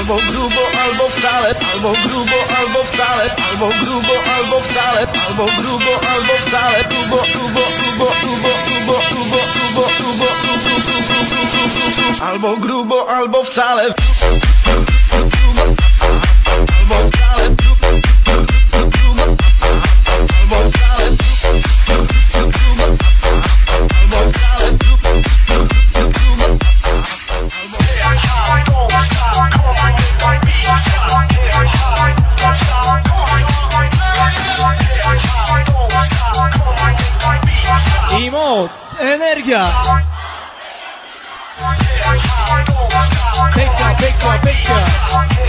albo grubo, albo wcale, albo grubo, albo wcale, albo grubo, albo wcale, albo grubo, albo wcale, grubo, grubo, grubo, grubo, grubo, grubo, grubo, grubo, albo grubo, albo wcale, albo wcale, I moc, energia. Peka, peka, peka.